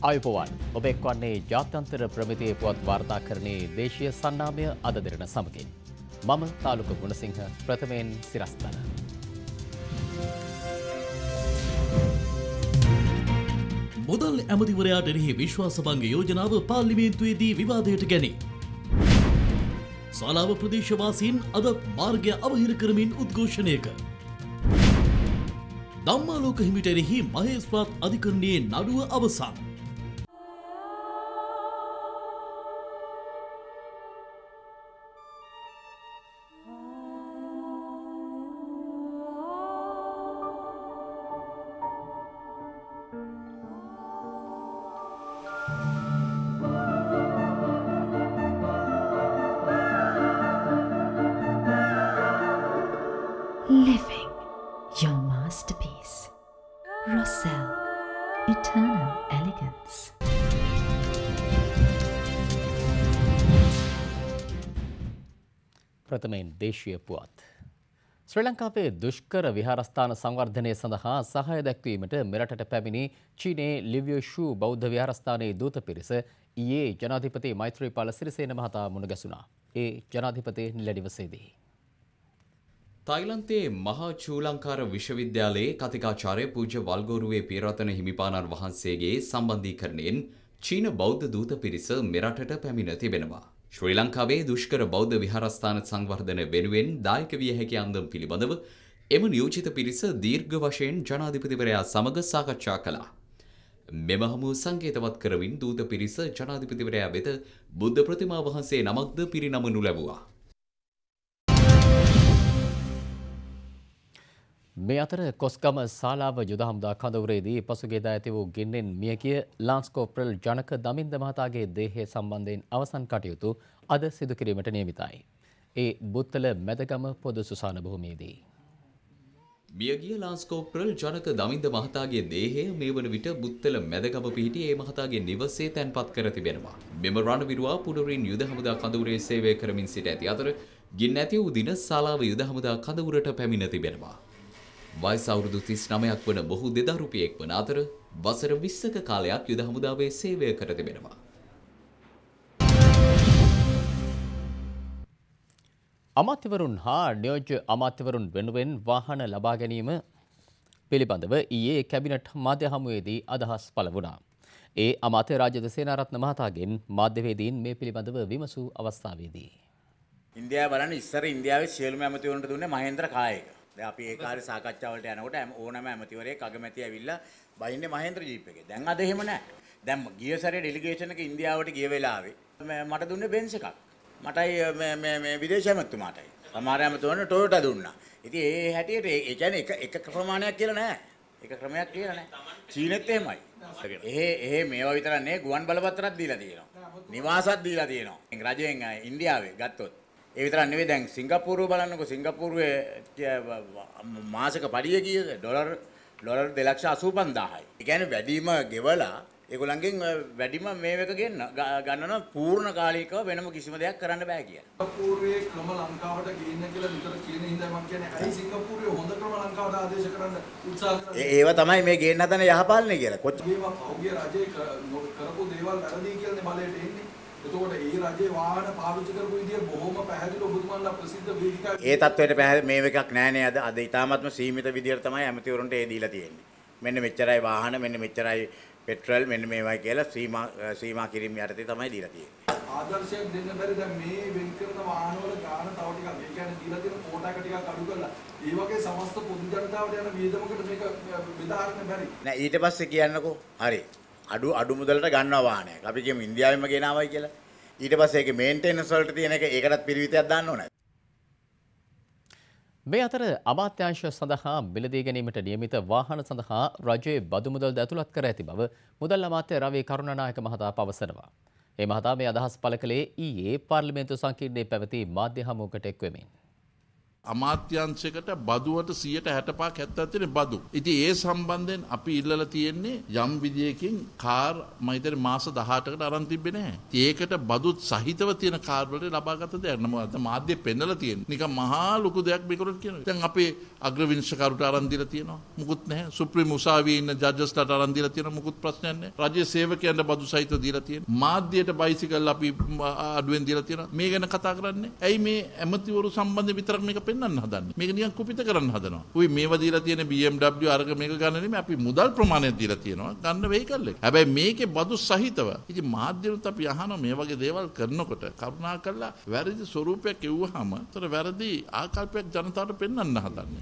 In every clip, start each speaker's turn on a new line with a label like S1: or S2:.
S1: ආයුබෝවන් ඔබ එක්වන්නේ ජාත්‍යන්තර ප්‍රමිතියේ පුවත් වාර්තාකරණයේ දේශීය සන්නාමය අද දෙරණ සමගින් මම තාලුක ගුණසිංහ ප්‍රථමයෙන් සිරස්තල.
S2: මුදල් ඇමතිවරයාට එරෙහි විශ්වාසභංග යෝජනාව පාර්ලිමේන්තුවේදී විවාදයට ගැනී. සාලාව ප්‍රදේශවාසීන් අදත් මාර්ගය අවහිර කරමින් උද්ඝෝෂණයක. ධම්මාලෝක හිමිට එරෙහි මහේස්ත්‍රාත් අධිකරණයේ නඩුව අවසන්.
S3: Living your masterpiece. Rossell, eternal elegance.
S1: ප්‍රථමයෙන් දේශීය පුවත්. ශ්‍රී ලංකාවේ දුෂ්කර විහාරස්ථාන සංවර්ධනය සඳහා සහාය දැක්වීමට මෙරටට පැමිණි චීනයේ ලිව්යෝ බෞද්ධ විහාරස්ථානයේ දූත පිරිස ඊයේ ජනාධිපති මෛත්‍රීපාල සිරිසේන මහතා මුණ ගැසුණා. ඒ ජනාධිපති නිලනිවසේදී.
S4: තායිලන්තයේ මහා චූලංකාර විශ්වවිද්‍යාලයේ කතිකාචාර්ය පූජ්‍ය වල්ගෝරුවේ පියරතන හිමිපාණන් වහන්සේගේ සම්බන්ධීකරණයෙන් චීන බෞද්ධ දූත පිරිස මෙරටට පැමිණ තිබෙනවා. ශ්‍රී ලංකාවේ දුෂ්කර බෞද්ධ විහාරස්ථාන සංවර්ධන වෙනුවෙන් දායක විය හැකි අන්දම් පිළිබඳව එම නියෝජිත පිරිස දීර්ඝ වශයෙන් ජනාධිපතිවරයා සමග සාකච්ඡා කළා. මෙම හමුව සංකේතවත් කරමින් දූත පිරිස ජනාධිපතිවරයා වෙත බුද්ධ ප්‍රතිමා වහන්සේ නමක්ද පිරිනමනු ලැබුවා.
S1: මේ අතර කොස්ගම ශාලාව යුද හමුදා කඳවුරේදී පසුගියදා ඇති වූ ගින්නෙන් මියගිය ලාන්ස් කෝප්‍රල් ජනක දමින්ද මහතාගේ දේහය සම්බන්ධයෙන් අවසන් කටයුතු අද සිදු කිරීමට නියමිතයි. ඒ බුත්තල මැදගම පොදු සුසාන භූමියේදී.
S4: මියගිය ලාන්ස් කෝප්‍රල් ජනක දමින්ද මහතාගේ දේහය මේ වන විට බුත්තල මැදගම පිහිටි ඒ මහතාගේ නිවසේ තැන්පත් කර තිබෙනවා. මෙම රණවිරුවා පුඩුරින් යුද හමුදා කඳවුරේ සේවය කරමින් සිට ඇති අතර ගින්න ඇති වූ දින ශාලාව යුද හමුදා කඳවුරට පැමිණ තිබෙනවා. වයස අවුරුදු 39ක් වන බොහෝ දෙදරුපියෙක් වන අතර වසර 20ක කාලයක් යුද හමුදාවේ සේවය කර තිබෙනවා.
S1: අමාත්‍යවරුන් හා නියෝජ්‍ය අමාත්‍යවරුන් වෙනුවෙන් වාහන ලබා ගැනීම පිළිබඳව ඊයේ කැබිනට් මාධ්‍ය හමුවේදී අදහස් පළ වුණා. ඒ අමාත්‍ය රාජ්‍ය සේනාරත්න මහතාගෙන් මාධ්‍යවේදීන් මේ පිළිබඳව විමසූ අවස්ථාවේදී
S5: ඉන්දියාව බලන්න ඉස්සර ඉන්දියාවේ සියලුම ඇමතිවරුන්ට දුන්නේ මහේන්ද්‍ර කායක. දැන් අපි ඒ කාර්ය සාකච්ඡාවලට යනකොට ඕනෑම ඇමතිවරයෙක් අගමැති ඇවිල්ලා බහින්නේ මහේන්ද්‍ර ජීප් එකේ. දැන් අද එහෙම නැහැ. දැන් ගිය සැරේ ඩෙලිගේෂන් එක ඉන්දියාවට ගිය වෙලාවේ මට දුන්නේ බෙන්ස් එකක්. මටයි මේ විදේශ ඇමතුමාටයි. සමහර ඇමතුමන්ට ටොයෝටා දුන්නා. ඉතින් ඒ හැටියට ඒ කියන්නේ එක ප්‍රමාණයක් කියලා නැහැ. එක ක්‍රමයක් කියලා නැහැ. චීනෙත් එහෙමයි. එහෙ මේවා විතරක් නෙවෙයි ගුවන් බලපත්‍රයක් දීලා තියෙනවා. නිවාසත් දීලා තියෙනවා. රජයෙන් ඉන්දියාවේ ගත්තොත් ඒ විතරක් නෙවෙයි දැන් සිංගප්පූරුව බලන්නකෝ සිංගප්පූරුවේ මාසික පඩිය කීයද ඩොලර් 2,85,000යි. ඒ කියන්නේ වැඩිම ගෙවලා ඒගොල්ලන්ගෙන් වැඩිම මේවක ගන්නනවා පූර්ණ කාලිකව වෙනම කිසිම දෙයක් කරන්න බෑ කියලා.
S6: සිංගප්පූරුවේ ක්‍රම ලංකාවට ගේන්න කියලා විතර කියන හින්දා මම කියන්නේ ඇයි සිංගප්පූරුවේ හොඳ ක්‍රම ලංකාවට ආදේශ කරන්න උත්සාහ කරන්නේ?
S5: ඒව තමයි මේ ගේන්න හදන යහපාලනය කියලා.
S6: කොච්චර පෞද්ගලික රජයේ කරපු දේවල් වැරදි කියලානේ බලයට එන්නේ. එතකොට ඒ රජේ වාහන පාවිච්චි කරපු විදිය බොහොම පැහැදිලිව ඔබතුමන්ලා ප්‍රසිද්ධ වේදිකාවේ
S5: ඒ තත්ත්වයට මේ එකක් නෑනේ අද ඉතාමත්ම සීමිත විදියට තමයි ඇමතිවරුන්ට ඒ දීලා තියෙන්නේ. මෙන්න මෙච්චරයි වාහන මෙන්න මෙච්චරයි පෙට්‍රල් මෙන්න මේවයි කියලා සීමා කිරීම යටතේ තමයි දීලා තියෙන්නේ.
S6: ආදර්ශයක් දෙන්න බැරි දැන් මේ වෙන් කරන වාහන වල ගාන තව ටිකක් ඒ කියන්නේ දීලා තියෙන කෝටා එක ටිකක් අඩු කරලා ඒ වගේ සමස්ත පොදු ජනතාවට යන වියදමකට මේක බෙදා ගන්න බැරි.
S5: නෑ ඊට පස්සේ කියන්නකෝ හරි අඩු මුදලට ගන්නවා වාහනයක්. අපි කියමු ඉන්දියාවෙන්ම ගෙනාවයි කියලා. ඊට පස්සේ ඒකේ මේන්ටේනන්ස් වලට තියෙන එක ඒකටත් පිරිවිතයක් දාන්න ඕනේ.
S1: මේ අතර අමාත්‍යාංශ සඳහා මිලදී ගැනීමට නියමිත වාහන සඳහා රජයේ බදු මුදල් ඇතුළත් කර ඇති බව මුදල් අමාත්‍ය රවී කරුණානායක මහතා පවසනවා. ඒ මහතා මේ අදහස් පළ කළේ ඊයේ පාර්ලිමේන්තු සංකීර්ණයේ පැවති මාධ්‍ය හමුවකට එක්වෙමින්.
S7: අමාත්‍යාංශයකට බදුවට 65% 70% තියෙන බදු. ඉතින් ඒ සම්බන්ධයෙන් අපි ඉල්ලලා තියෙන්නේ යම් විදියකින් කාර් මම හිතන්නේ මාස 18කට අරන් තිබ්බේ නැහැ. ඒකට බදුත් සහිතව තියෙන කාර් වලට ලබාගත දෙයක් නම මාධ්‍ය පෙන්නලා තියෙන්නේ. නිකන් මහා ලොකු දෙයක් මේකට කියනවා. දැන් අපේ අග්‍රවිනිශ්චයකරුට අරන් දීලා තියෙනවා. මුකුත් නැහැ. සුප්‍රීම උසාවියේ ඉන්න ජජ්ජස්ලාට අරන් දීලා තියෙනවා. මුකුත් ප්‍රශ්නයක් නැහැ. රජයේ සේවකයන්ට බදු සහිතව දීලා තියෙනවා. මාධ්‍යයට බයිසිකල් අපි අඩුවෙන් දීලා තියෙනවා. මේ ගැන කතා කරන්නේ. ඇයි මේ ඇමතිවරු සම්බන්ධ විතරක් මේක පෙන්වන්න හදන්නේ? මේක නිකන් කුපිත කරන්න හදනවා. උයි මේවා දීලා තියෙන BMW අරග මේක ගන්න නෙමෙයි අපි මුදල් ප්‍රමාණයක් දීලා තියෙනවා. ගන්න වෙහිකල් එක. හැබැයි මේකේ බදු සහිතව. ඉතින් මාධ්‍යවලත් අපි අහනවා මේ වගේ දේවල් කරනකොට කරුණාකරලා වැරදි ස්වරූපයක් එව්වහම ඒතර වැරදි ආකල්පයක් ජනතාවට පෙන්වන්න හදන්නේ.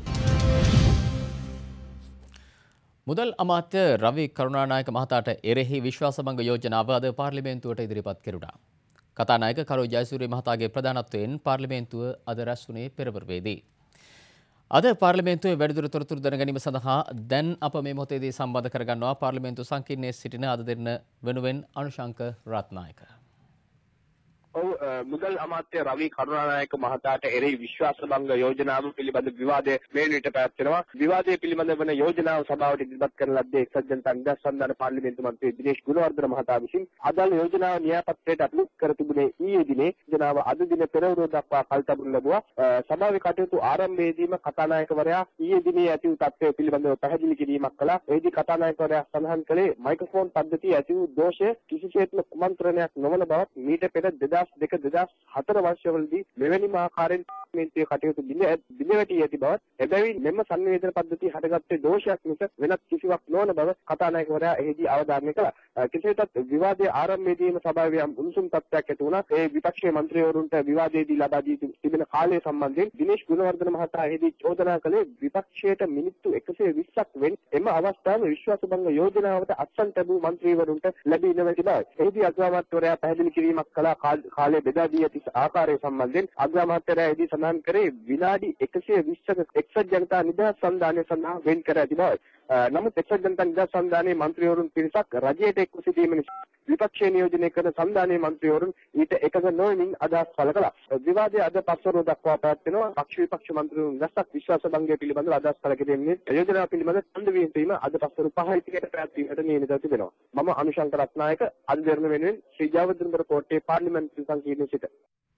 S1: මුදල් අමාත්‍ය රවි කරුණානායක මහතාට එරෙහි විශ්වාසභංග යෝජනාව අද පාර්ලිමේන්තුවට ඉදිරිපත් කෙරුණා. කතානායක කරෝ ජයසූරිය මහතාගේ ප්‍රධානත්වයෙන් පාර්ලිමේන්තුව අද රැස් වුණේ පෙරවරුවේදී. අද පාර්ලිමේන්තුවේ වැඩිදුර තොරතුරු දැනගැනීම සඳහා දැන් අප මේ මොහොතේදී සම්බන්ධ කරගන්නවා පාර්ලිමේන්තු සංකීර්ණයේ සිටින අද දෙන්න වෙනුවෙන් අනුශංක රත්නායක.
S8: මුදල් අමාත්‍ය රවි කරුණානායක මහතාට එරෙහි විශ්වාසභංග යෝජනාව පිළිබඳ විවාදය මේ විට පැවැත්වෙනවා. විවාදයේ පිළිබඳ වන යෝජනාව සභාවට ඉදිරිපත් කරන ලද්දේ එක්සත් ජනතා නිදහස් පාර්ලිමේන්තු මන්ත්‍රී දිනේෂ් ගුණවර්ධන මහතා විසින් අදාළ යෝජනාව න්‍යායපත්‍රයට අනුව කර තිබුණේ ඊයේ දිනේ යෝජනාව අද දින පෙරවරුව දක්වා කල්තබුන් ලැබුවා. සභාවේ කටයුතු ආරම්භයේදීම කතානායකවරයා ඊයේ දිනේ ඇති වූ තත්ත්වය පිළිබඳව පැහැදිලි කිරීමක් කළා. එහිදී කතානායකවරයා සඳහන් කළේ මයික්‍රොෆෝන් පද්ධතිය ඇති වූ දෝෂය කිසිසේත්ම කුමන්ත්‍රණයක් නොවන බවත් මීට පෙර 2004 වර්ෂවලදී මෙවැනිම ආකාරයෙන් පාර්ලිමේන්තුවේ කටයුතු බිඳවැටී ඇති බවත් එබැවින් මෙම සංවේදන පද්ධතිය හටගත්තේ දෝෂයක් මිස වෙනත් කිසිවක් නොවන බව කතානායකවරයා එහිදී අවධාරණය කළා. කෙසේ වෙතත් විවාදයේ ආරම්භයේදීම සභාවේ උණුසුම් තත්ත්වයක් ඇති වුණා. ඒ විපක්ෂයේ මන්ත්‍රීවරුන්ට විවාදයේදී ලබා දී තිබෙන කාලය සම්බන්ධයෙන් දිනේෂ් ගුණවර්ධන මහතා එහිදී චෝදනා කළේ විපක්ෂයට මිනිත්තු 120ක් වෙන් එම අවස්ථාවේ විශ්වාසභංග යෝජනාවට අත්සන් ලැබූ මන්ත්‍රීවරුන්ට ලැබී නොමැති බවයි. එහිදී අග්‍රාමාත්‍යවරයා පැහැදිලි කිරීමක් කළා. කාලය බෙදා දී ඇති ආකාරය සම්බන්ධයෙන් අග්‍රාමාත්‍යවරයා එහිදී සඳහන් කරේ විනාඩි 120ක එක්සත් ජනතා නිදහස් සන්ධානය සඳහා වෙන් කර ඇති බවයි. නමුත් එක්සත් ජනතා නිදහස් සන්ධානයේ මන්ත්‍රීවරුන් පිරිසක් රජයට එක්ව සිටීම නිසා විපක්ෂයේ නියෝජනය කරන සන්ධානයේ මන්ත්‍රීවරුන් ඊට එකඟ නොවමින් අදහස් පළ කළා. විවාදය අද පස්වරුව දක්වා පැවැත්වෙනවා. පක්ෂ විපක්ෂ මන්ත්‍රීවරුන් රැසක් විශ්වාසභංගය පිළිබඳව අදහස් පළ කිරීමේ යෝජනා පිළිබඳ ඡන්ද වීම අද පස්වරු 5:00ට පැවැත්වීමට නියමිතව තිබෙනවා. මම අනුශංක රත්නායක අද දෙරණ වෙනුවෙන් ශ්‍රී ජයවර්ධනපුර කෝට්ටේ පාර්ලිමේන්තු සංකීර්ණයේ සිට.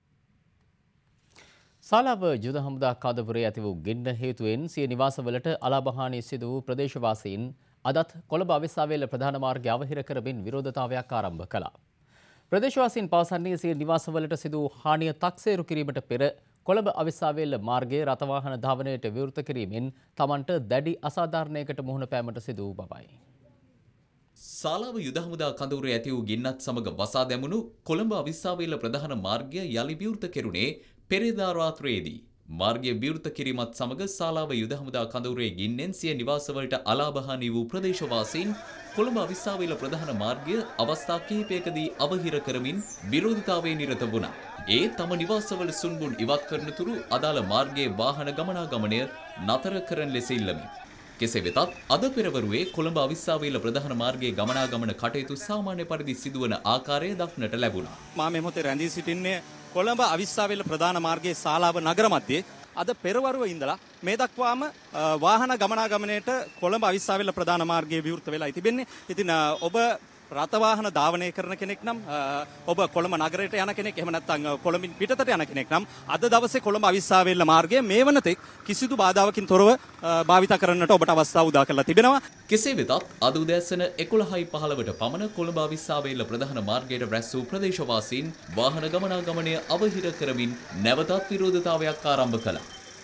S1: සාලාව යුද හමුදා කාදපුරේ ඇති වූ ගින්න හේතුවෙන් සිය නිවාසවලට අලාභහානි සිදු වූ ප්‍රදේශවාසීන් අදත් කොළඹ අවිස්සාවේල ප්‍රධාන මාර්ගය අවහිර කරමින් විරෝධතාවයක් ආරම්භ කළා. ප්‍රදේශවාසීන් පවසන්නේ සිය නිවාසවලට සිදු වූ හානිය තක්සේරු කිරීමට පෙර කොළඹ අවිස්සාවේල මාර්ගයේ රථවාහන ධාවනයට විවෘත කිරීමෙන් තමන්ට දැඩි අසාධාරණයකට මුහුණ පෑමට සිදු වූ බවයි.
S4: සාලාව යුද හමුදා කඳවුරේ ඇති වූ ගින්නත් සමග වසා දැමුණු කොළඹ අවිස්සාවේල ප්‍රධාන මාර්ගය යලි විවෘත කෙරුණේ පෙරේදා රාත්‍රියේදී. මාර්ගය විවෘත කිරීමත් සමග සාලාව යුද හමුදා කඳවුරේ ගින්නෙන් සිය නිවාසවලට අලාභහානි වූ ප්‍රදේශවාසීන් කොළඹ අවිස්සාවේල ප්‍රධාන මාර්ගය අවස්ථා කිහිපයකදී අවහිර කරමින් විරෝධතාවයේ නිරත වුණා. ඒ තම නිවාසවල සුන්බුන් ඉවත් කරන තුරු අදාළ මාර්ගයේ වාහන ගමනාගමනය නතර කරන ලෙස ඉල්ලමි. කෙසේ වෙතත් අද පෙරවරුවේ කොළඹ අවිස්සාවේල ප්‍රධාන මාර්ගයේ ගමනාගමන කටයුතු සාමාන්‍ය පරිදි සිදුවන ආකාරය දක්නට ලැබුණා.
S9: මා මේ මොහොතේ රැඳී සිටින්නේ කොළඹ අවිස්සාවේල ප්‍රධාන මාර්ගයේ සාලාව නගර මැදේ. අද පෙරවරුව ඉඳලා මේ දක්වාම වාහන ගමනාගමනයට කොළඹ අවිස්සාවේල ප්‍රධාන මාර්ගයේ විවෘත වෙලා තිබෙන්නේ. ඉතින් ඔබ රථවාහන ධාවනය කරන කෙනෙක් නම් ඔබ කොළඹ නගරයට යන කෙනෙක් එහෙම නැත්නම් කොළඹින් පිටතට යන කෙනෙක් නම් අද දවසේ කොළඹ අවිස්සාවේල මාර්ගය මේ වනතෙක් කිසිදු බාධාවකින් තොරව භාවිත කරන්නට ඔබට අවස්ථාව උදා කරලා තිබෙනවා.
S4: කෙසේ වෙතත් අද උදෑසන 11:15ට පමණ කොළඹ අවිස්සාවේල ප්‍රධාන මාර්ගයට රැස් වූ ප්‍රදේශවාසීන් වාහන ගමනාගමනය අවහිර කරමින් නැවතත් විරෝධතාවයක් ආරම්භ කළා.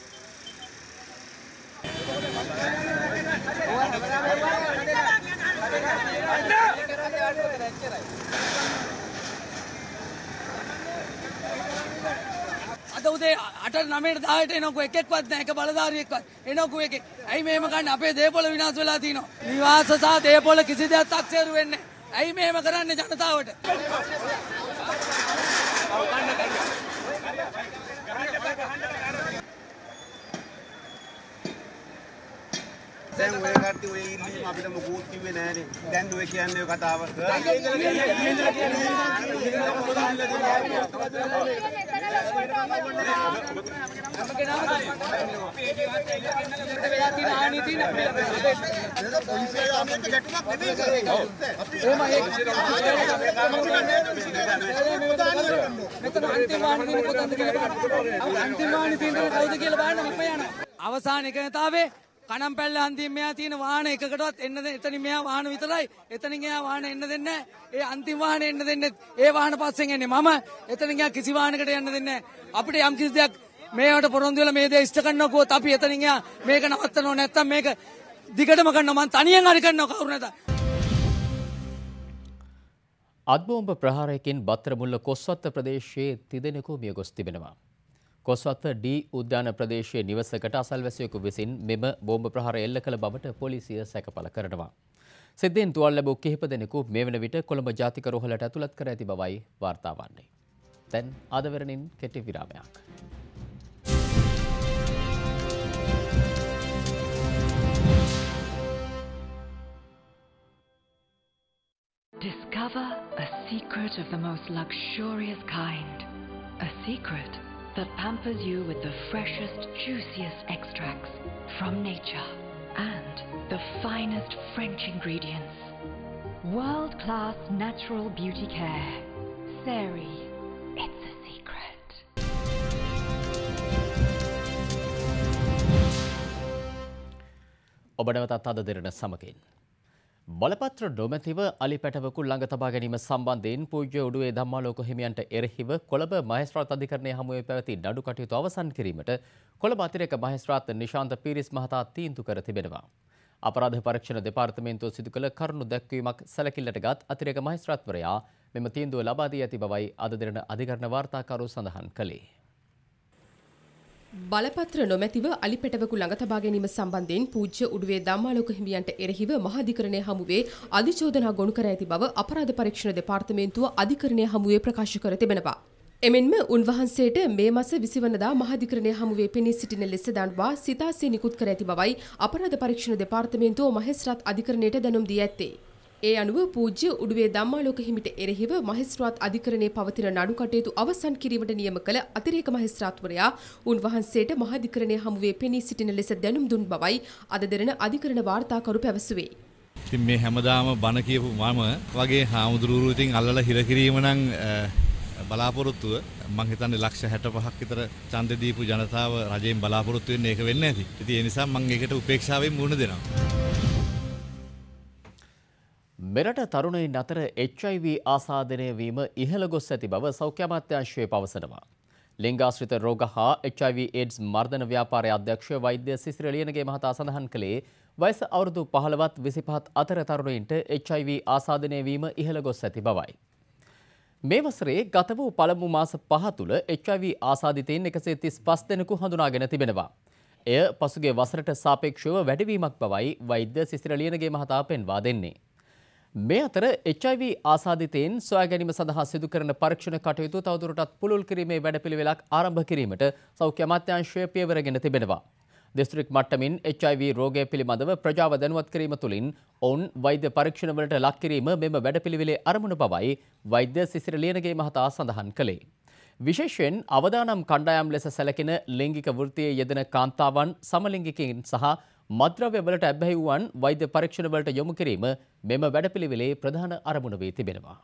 S10: අද උදේ 8:09ට එනකො එකෙක්වත් නැහැ, එක බලධාරියෙක්වත් එනකො එකෙක්. ඇයි මෙහෙම කරන්නේ? අපේ දේපොළ විනාශ වෙලා තිනවා. නිවාස සහ දේපොළ කිසි දෙයක් තක්සේරු වෙන්නේ නැහැ. ඇයි මෙහෙම කරන්නේ ජනතාවට?
S11: දැන් ඔය කට්ටිය ඔය ඉල්ලීම අපිට මොකුත් කිව්වේ නෑනේ. දැන් ඔය කියන්නේ කතාව.
S10: අවසාන එකනතාවේ කණම්පැල්ල හන්දියෙන් මෙහා තියෙන වාහන එකකටවත් එන්න දෙන්න. එතනින් මෙහා වාහන විතරයි. එතනින් එහා වාහන එන්න දෙන්නේ නැහැ. ඒ අන්තිම වාහනේ එන්න දෙන්නේ. ඒ වාහන පස්සෙන් එන්නේ මම. එතනින් එහා කිසි වාහනකට යන්න දෙන්නේ නැහැ. අපිට යම් කිසි දෙයක් මේවට පොරොන්දු වෙලා මේ දේ ඉෂ්ට කරනකොත් අපි එතනින් එහා මේක නවත්තනෝ නැත්තම් මේක දිගටම කරනවා. මං තනියෙන් හරි කරනවා කවුරු නැත.
S1: අත්බෝම්බ ප්‍රහාරයකින් බත්තරමුල්ල කොස්වත්ත ප්‍රදේශයේ තිදෙනෙකු මිය ගොස් තිබෙනවා. කොස්වත්ත ඩී උද්‍යාන ප්‍රදේශයේ නිවසකට අසල්වැසියෙකු විසින් මෙම බෝම්බ ප්‍රහාරය එල්ල කළ බවට පොලිසිය සැකපල කරනවා. සිද්ධියෙන් තුවාල ලැබූ කිහිප දෙනෙකු මේ වන විට කොළඹ ජාතික රෝහලට ඇතුළත් කර ඇති බවයි වාර්තා වන්නේ. දැන් අද වෙරණින් කෙටි විරාමයක්.
S3: Discover a secret of the most luxurious kind. A secret that pampers you with the freshest, juiciest extracts from nature and the finest French ingredients. World-class natural beauty care. Sari, it's a secret.
S1: ඔබ නැවතත් අද දෙරණ සමගින් බලපත්‍ර නොමැතිව අලි පැටවකු ළඟ තබා ගැනීම සම්බන්ධයෙන් පූජ්‍ය උඩුවේ ධම්මාලෝක හිමියන්ට එරෙහිව කොළඹ මහේස්ත්‍රාත් අධිකරණයේ හමුවේ පැවති නඩු කටයුතු අවසන් කිරීමට කොළඹ අතිරේක මහේස්ත්‍රාත් නිශාන්ත පීරිස් මහතා තීන්දුව කර තිබෙනවා. අපරාධ පරීක්ෂණ දෙපාර්තමේන්තුව සිදු කළ කරුණු දැක්වීමක් සැලකිල්ලටගත් අතිරේක මහේස්ත්‍රාත්වරයා මෙම තීන්දුව ලබා දී ඇති බවයි අද දෙරණ අධිකරණ වාර්තාකරු සඳහන් කළේ.
S12: බලපත්‍ර නොමැතිව අලි පැටවකු ළඟ තබා ගැනීම සම්බන්ධයෙන් පූජ්‍ය උඩුවේ ධම්මාලෝක හිමියන්ට එරෙහිව මහාධිකරණයේ හමුවේ අධිචෝදනා ගොනු කර ඇති බව අපරාධ පරීක්ෂණ දෙපාර්තමේන්තුව අධිකරණයේ හමුවේ ප්‍රකාශ කර තිබෙනවා. එමෙන්ම උන්වහන්සේට මේ මාස 20 වනදා මහාධිකරණයේ හමුවේ පෙනී සිටින ලෙස දන්වා සිතාසිය නිකුත් කර ඇති බවයි අපරාධ පරීක්ෂණ දෙපාර්තමේන්තුව මහේස්ත්‍රාත් අධිකරණයට දැනුම් දී ඇත්තේ. ඒ අනුව පූජ්‍ය උඩුවේ ධම්මාලෝක හිමිට එරෙහිව මහේස්ත්‍රාත් අධිකරණයේ පවතින නඩු කටයුතු අවසන් කිරීමට නියම කළ අතිරේක මහේස්ත්‍රාත්වරයා උන්වහන්සේට මහාධිකරණයේ හමුවේ පෙනී සිටින ලෙස දැනුම් දුන් බවයි අද දෙරණ අධිකරණ වාර්තාකරු පැවසුවේ.
S13: ඉතින් මේ හැමදාම බණ කියපු මම වගේ හාමුදුරුවෝ ඉතින් අල්ලලා හිර කිරීම නම් බලාපොරොත්තුව මම හිතන්නේ ලක්ෂ 65ක් විතර ඡන්ද දීපු ජනතාව රජයෙන් බලාපොරොත්තු වෙන්නේ ඒක වෙන්නේ නැති. ඉතින් ඒ නිසා මම ඒකට උපේක්ෂාවෙන් මුහුණ දෙනවා.
S1: මෙරට තරුණයින් අතර HIV ආසාදනය වීම ඉහළ ගොස් ඇති බව සෞඛ්‍ය අමාත්‍යාංශය පවසනවා. ලිංගාශ්‍රිත රෝග හා HIV AIDS මර්ධන ව්‍යාපාරයේ අධ්‍යක්ෂ වෛද්‍ය සිසිර ලියනගේ මහතා සඳහන් කළේ වයස අවුරුදු 15ත් 25ත් අතර තරුණයින්ට HIV ආසාදනය වීම ඉහළ ගොස් ඇති බවයි. මේ වසරේ ගත වූ පළමු මාස 5 තුළ HIV ආසාදිතයින් 135 දෙනෙකු හඳුනාගෙන තිබෙනවා. එය පසුගිය වසරට සාපේක්ෂව වැඩිවීමක් බවයි වෛද්‍ය සිසිර ලියනගේ මහතා පෙන්වා දෙන්නේ. මේ අතර HIV ආසාදිතයින් සොයා ගැනීම සඳහා සිදු කරන පරීක්ෂණ කටයුතු තවදුරටත් පුළුල් කිරීමේ වැඩපිළිවෙලක් ආරම්භ කිරීමට සෞඛ්‍ය අමාත්‍යාංශය පියවරගෙන තිබෙනවා. දිස්ත්‍රික් මට්ටමින් HIV රෝගය පිළිබඳව ප්‍රජාව දැනුවත් කිරීම තුළින් ඔවුන් වෛද්‍ය පරීක්ෂණ වලට ලක් කිරීම මෙම වැඩපිළිවෙලේ අරමුණ බවයි වෛද්‍ය සිසිර ලියනගේ මහතා සඳහන් කළේ. විශේෂයෙන් අවදානම් කණ්ඩායම් ලෙස සැලකෙන ලිංගික වෘත්තියේ යෙදෙන කාන්තාවන් සමලිංගිකයින් සහ මත්ද්‍රව්‍ය වලට ඇබ්බැහි වූවන් වෛද්‍ය පරීක්ෂණ වලට යොමු කිරීම මෙම වැඩපිළිවෙලේ ප්‍රධාන අරමුණ වී තිබෙනවා.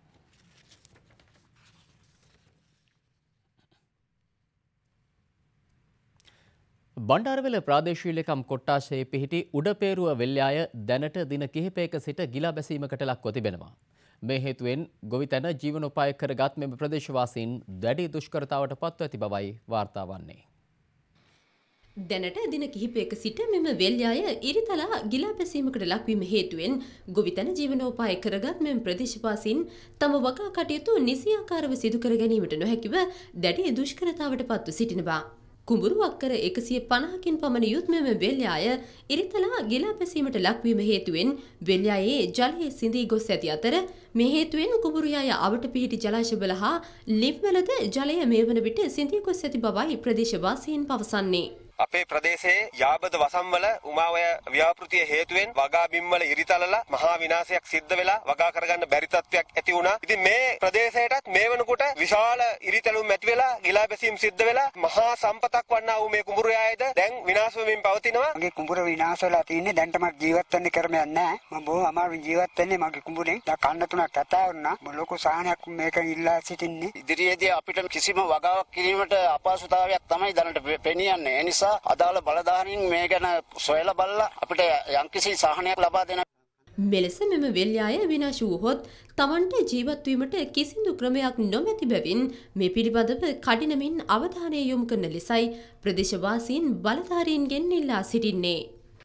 S1: බණ්ඩාරවැල ප්‍රාදේශීය ලේකම් කොට්ටාශයේ පිහිටි උඩපේරුව වෙල්යාය දැනට දින කිහිපයක සිට ගිලා බැසීමකට ලක්ව තිබෙනවා. මේ හේතුවෙන් ගොවිතැන ජීවනෝපාය කරගත් මෙම ප්‍රදේශවාසීන් දැඩි දුෂ්කරතාවට පත්ව ඇති බවයි වාර්තා වන්නේ.
S12: දැනට දින කිහිපයක සිට මෙම වෙල්යාය ඉරිතලා ගිලා බැසීමකට ලක්වීම හේතුවෙන් ගොවිතැන ජීවනෝපාය කරගත් මෙම ප්‍රදේශවාසීන් තම වගා කටයුතු නිසියාකාරව සිදු කර ගැනීමට නොහැකිව දැඩි දුෂ්කරතාවට පත්ව සිටිනවා. කුඹුරු අක්කර 150කින් පමණ යුත් මෙම වෙල්යාය ඉරිතලා ගිලා බැසීමට ලක්වීම හේතුවෙන් වෙල්යායේ ජලය සිඳී ගොස් ඇති අතර මේ හේතුවෙන් කුඹුරු යාය අවට පිහිටි ජලාශවල හා ලිප්වලද ජලය මේ වන විට සිඳී ගොස් ඇති බවයි ප්‍රදේශවාසීන් පවසන්නේ.
S14: අපේ ප්‍රදේශයේ යාබද වසම්වල උමාවය ව්‍යාපෘතිය හේතුවෙන් වගා බිම්වල ඉරිතලලා මහා විනාශයක් සිද්ධ වෙලා වගා කරගන්න බැරි තත්ත්වයක් ඇති වුණා. ඉතින් මේ ප්‍රදේශයටත් මේ වෙනකොට විශාල ඉරිතලුම් ඇති වෙලා ගිලා බැසීම් සිද්ධ වෙලා මහා සම්පතක් වන්නා වූ මේ කුඹුර යායද දැන් විනාශ වෙමින් පවතිනවා.
S15: මගේ කුඹුර විනාශ වෙලා තියෙන්නේ දැන්ට මට ජීවත් වෙන්න ක්‍රමයක් නැහැ. මම බොහොම අමාරුවෙන් ජීවත් වෙන්නේ මගේ කුඹුරෙන්. දැන් කන්න තුනක් කතා වුණා. මම ලොකු සාහනයක් මේකෙන් ඉල්ලා සිටින්නේ.
S16: ඉදිරියේදී අපිට කිසිම වගාවක් කිරීමට අපහසුතාවයක් තමයි දැනට පෙනියන්නේ. ඒ නිසා අදාළ බලධාරීන් මේ ගැන සොයලා බලලා අපිට යම්කිසි සාහනයක් ලබා දෙන
S17: මෙලෙස මෙම වෙල්යාය විනාශ වූහොත් තමන්ට ජීවත් වීමට කිසිදු ක්‍රමයක් නොමැති බැවින් මේ පිළිබඳව කඩිනමින් අවධානය යොමු කරන ලෙසයි ප්‍රදේශවාසීන් බලධාරීන්ගෙන් ඉල්ලා සිටින්නේ.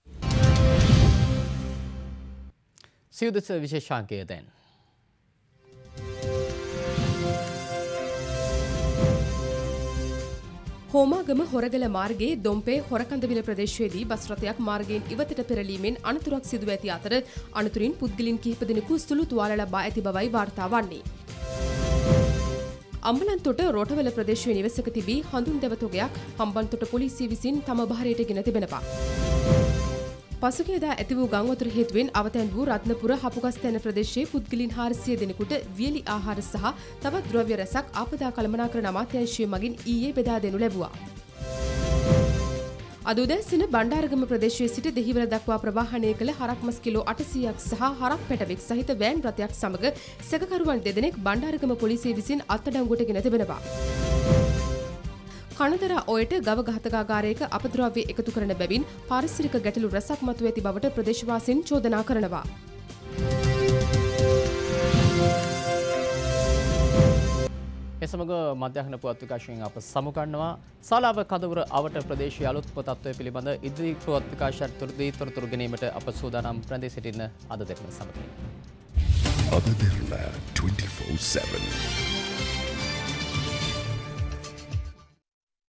S1: සියුදස විශේෂාංකය දැන්.
S12: හෝමාගම හොරගල මාර්ගයේ දොම්පේ හොරකන්දවිල ප්‍රදේශයේදී බස් රථයක් මාර්ගයෙන් ඉවතට පෙරලීමෙන් අනතුරක් සිදුව ඇති අතර අනතුරින් පුද්ගලින් කිහිප දෙනෙකු සුළු තුවාල ලබා ඇති බවයි වාර්තා වන්නේ. අම්බලන්තොට රෝටවල ප්‍රදේශයේ නිවසක තිබී හඳුන් දෙවතොගයක් හම්බන්තොට පොලිසිය විසින් තම භාරයට ගෙන තිබෙනවා. පසුගියදා ඇති වූ ගම් වතුර හේතුවෙන් අවතැන් වූ රත්නපුර හපුගස්තැන ප්‍රදේශයේ පුද්ගලින් 400 දෙනෙකුට වියලි ආහාර සහ තවත් ද්‍රව්‍ය රැසක් ආපදා කළමනාකරණ අමාත්‍යාංශය මගින් ඊයේ බෙදා දෙනු ලැබුවා. අද උදෑසන බණ්ඩාරගම ප්‍රදේශයේ සිට දෙහිවල දක්වා ප්‍රවාහනය කළ හරක් මස් කිලෝ 800ක් සහ හරක් පැටවෙක් සහිත වෑන් රථයක් සමග සැකකරුවන් දෙදෙනෙක් බණ්ඩාරගම පොලිසිය විසින් අත්අඩංගුවට ගෙන තිබෙනවා. කනදර ඔයට ගව ඝාතකාගාරයක අපද්‍රව්‍ය එකතු කරන බැවින් පාරිසරික ගැටලු රැසක් මතුව ඇති බවට ප්‍රදේශවාසීන් චෝදනා කරනවා.
S1: එසමග මධ්‍යහන පුවත් විකාශයෙන් අප සමුගන්නවා. සාලාව කඳවුර අවට ප්‍රදේශයේ අලුත් තත්ත්වය පිළිබඳ ඉදිරි පුවත් විකාශයන් තුරදී තොරතුරු ගැනීමට අප සූදානම් රැඳී සිටින අද දෙරණ සමගින්.
S18: අද දෙරණ 24/7